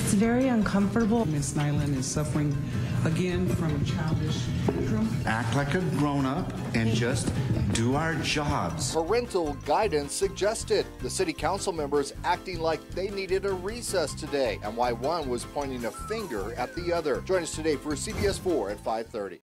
It's very uncomfortable. Miss Nyland is suffering again from childish syndrome. Act like a grown-up and just do our jobs. Parental guidance suggested. The city council members acting like they needed a recess today, and why one was pointing a finger at the other. Join us today for CBS 4 at 5:30.